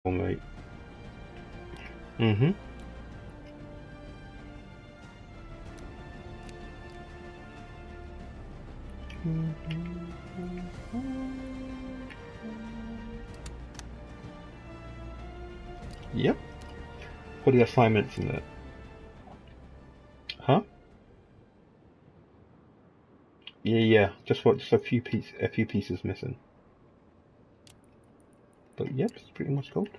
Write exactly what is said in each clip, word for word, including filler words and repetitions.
mate. Mm-hmm. Yep. What are the assignments in there? Huh? Yeah, yeah. Just what? Just a few pieces. A few pieces missing. But yep, it's pretty much gold.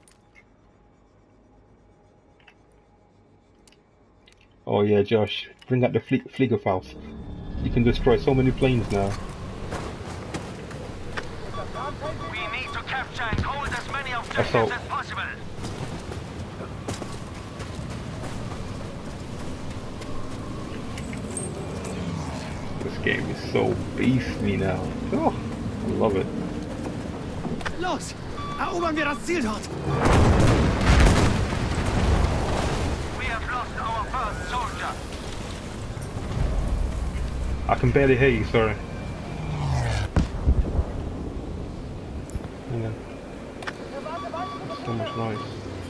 Oh yeah, Josh, bring out the Flie Fliegerfaust. You can destroy so many planes now. We need to capture and hold as many objectives Assault. as possible. This game is so beastly now. Oh, I love it. Los! Erobern wir das Ziel dort! We have lost our first soldier. I can barely hear you, sorry. Hang on. So much noise.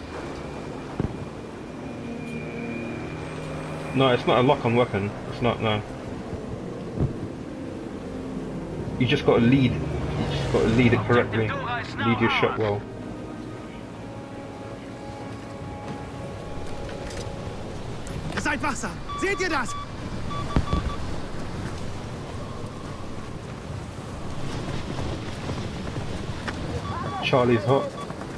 No, it's not a lock-on weapon. It's not, no. You just gotta lead. You just gotta lead it correctly. Lead your shot well. Seid wachsam! Seht ihr das? Charlie's hot.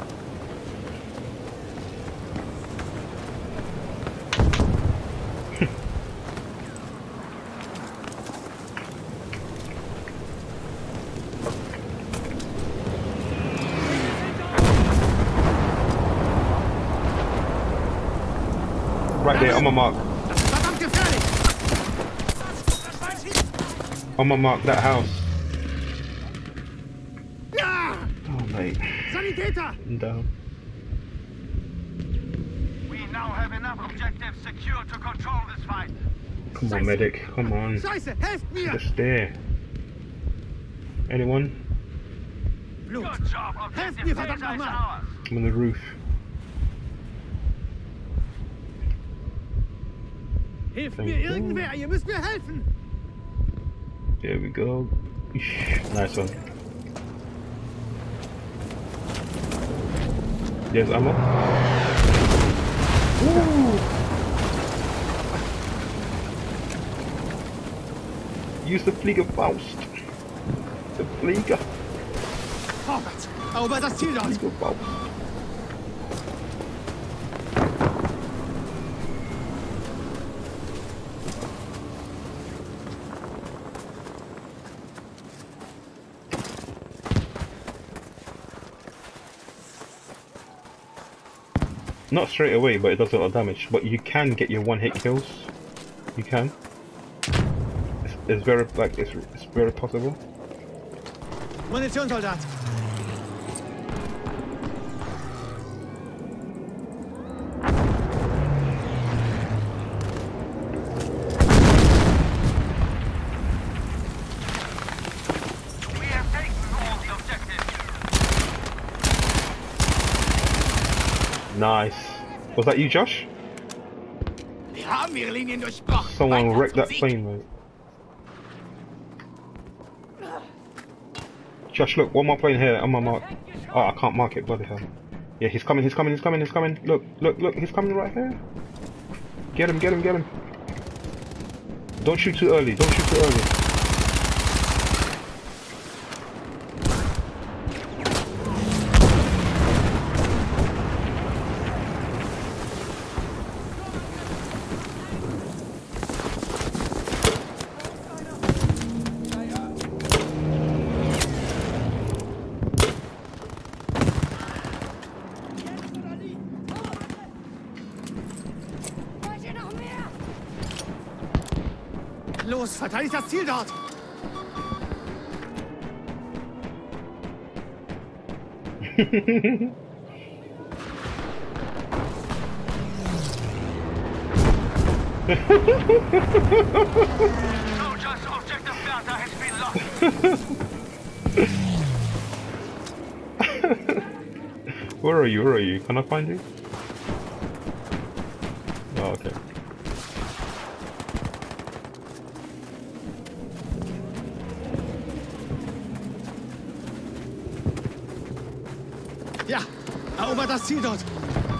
Right there, on my mark. Verdammt gefährlich! On my mark, that house. Ja! Oh, mate. Sanitäter! I'm down. We now have enough objectives secure to control this fight. Come on, medic. Come on. Scheiße, helft mir! Just there. Anyone? Blut! Good job, Helft objective mir, data verdammt is nochmal! ours. I'm on the roof. Hilft Thank mir you. irgendwer! Ihr müsst mir helfen! There we go. Nice one. There's ammo. Woo! Use the Fliegerfaust. The Flieger. Vorwärts! Erobert das Ziel dort! Fliegerfaust. Not straight away, but it does a lot of damage. But you can get your one-hit kills. You can. It's, it's very like it's it's very possible. Munitionssoldat! We have taken all the objectives. Nice. Was that you, Josh? Wir haben ihre Linien durchbrochen! Someone Weiter wrecked zum that Sieg. plane, mate. Josh, look, one more plane here on my mark. Oh, I can't mark it, bloody hell. Yeah, he's coming, he's coming, he's coming, he's coming. Look, look, look, he's coming right here. Get him, get him, get him. Don't shoot too early, don't shoot too early. Los, verteidigt das Ziel dort! Soldiers, objective data has been lost. Where are you? Where are you? Can I find you? Oh, okay. Ja, erobert das Ziel dort.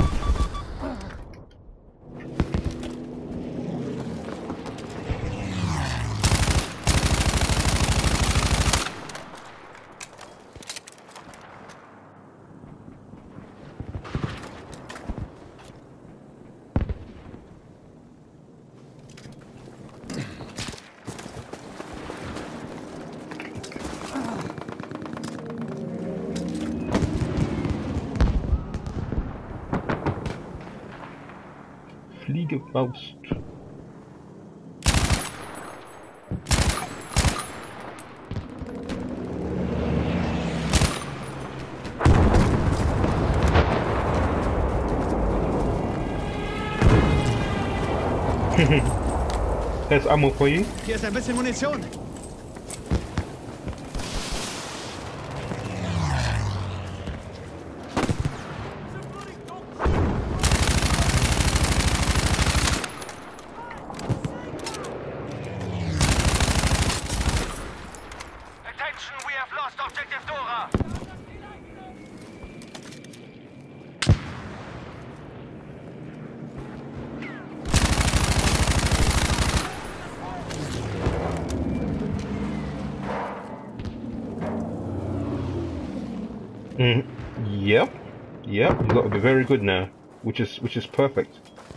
Fliegefaust. There's ammo for you. Hier ist ein bisschen Munition. Attention, we have lost objective Dora. Mm, yep, yep. You got to be very good now, which is which is perfect.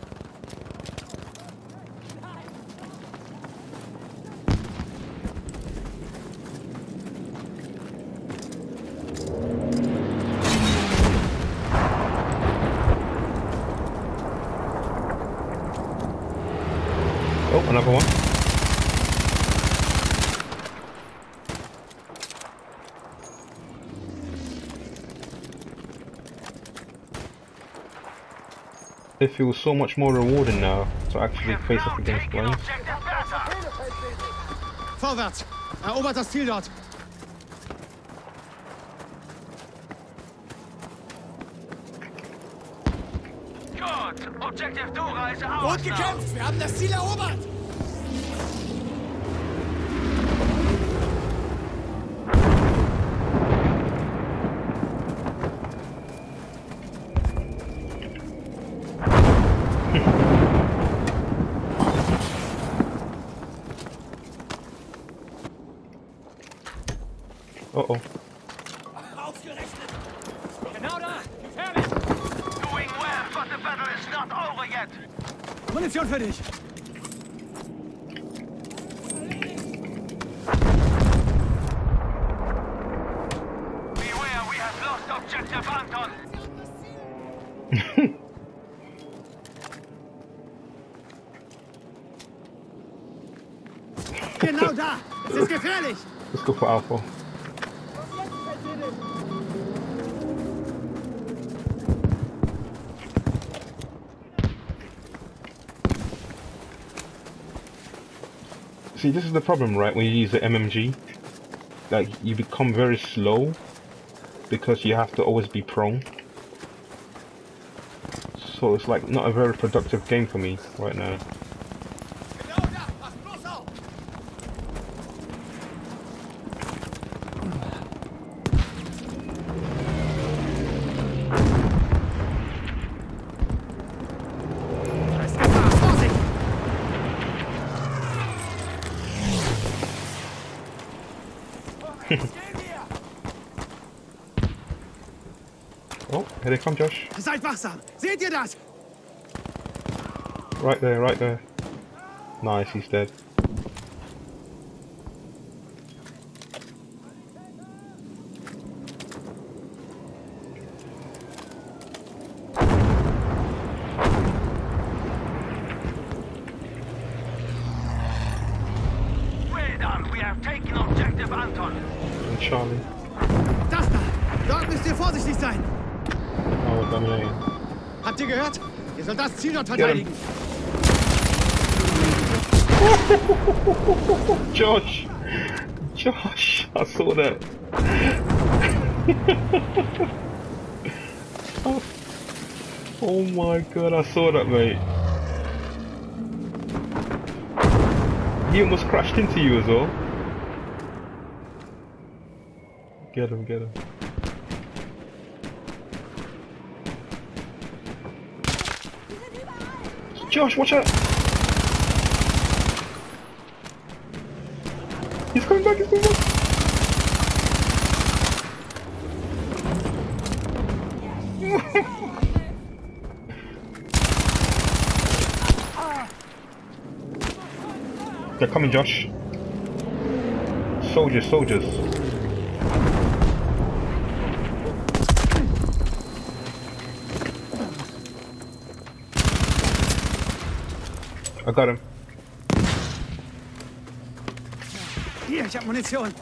Oh, another one. It feels so much more rewarding now to actually face off against planes. Vorwärts! Erobert das Ziel dort! Gut, objective Dora is ours Gut gekämpft! Wir haben das Ziel erobert! Uh oh. Ausgerechnet! Genau da! Gefährlich! Doing well, but the battle is not over yet. Munition für dich! Beware, we have lost objective Anton. Genau da! Es ist gefährlich! Let's go for Alpha. See, this is the problem, right? When you use the M M G, like you become very slow because you have to always be prone. So it's like not a very productive game for me right now. Genau da! Pass bloß auf! Da ist Gefahr! Vorsicht! Oh, here they come, Josh. Seid wachsam! Seht ihr das? Right there, right there. Nice, he's dead. Well done, we have taken objective Anton. And Charlie. Das da! Dort müsst ihr vorsichtig sein! Oh, dominating. Habt ihr gehört? Ihr sollt das Ziel dort Get him. verteidigen! Josh! Josh! I saw that. Oh my god, I saw that, mate. He almost crashed into you as well. Get him, get him. Josh, watch out! He's coming back, he's coming back! They're coming, Josh. Soldiers, soldiers. I got him. Hier, ich hab Munition.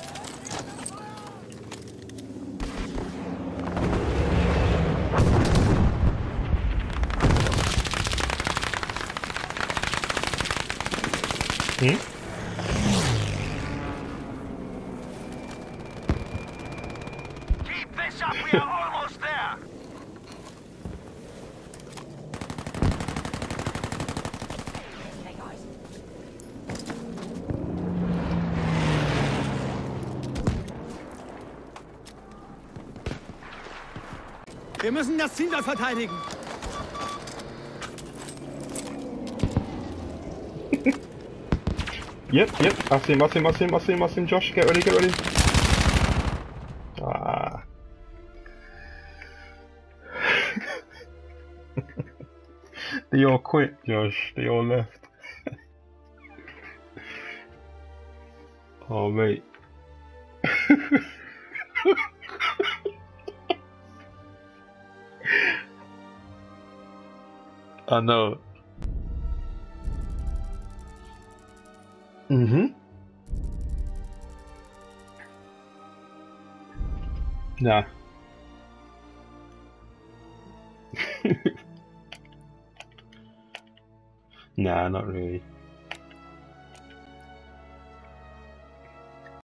Hm? Keep this up, we are almost there. Wir müssen das Ziel dort verteidigen. Yep, yep. I see him, I see him, I see him, I see him, I see him. Josh, get ready, get ready. Ah. They all quit, Josh. They all left. Oh, mate. I know. Mm-hmm. Nah. Nah, not really.